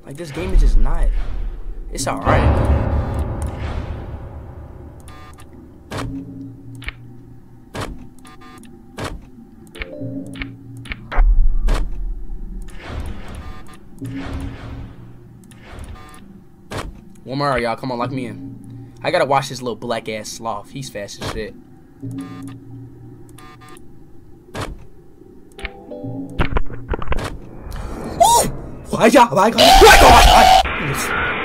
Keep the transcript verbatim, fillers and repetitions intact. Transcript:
Like, this game is just not. It's alright. One more, y'all. Come on, lock me in. I gotta watch this little black ass sloth. He's fast as shit. Why, y'all? Why, God? Why, God?